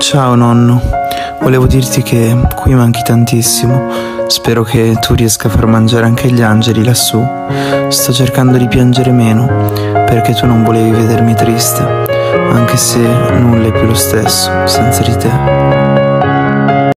Ciao nonno, volevo dirti che qui manchi tantissimo. Spero che tu riesca a far mangiare anche gli angeli lassù. Sto cercando di piangere meno, perché tu non volevi vedermi triste, anche se nulla è più lo stesso senza di te.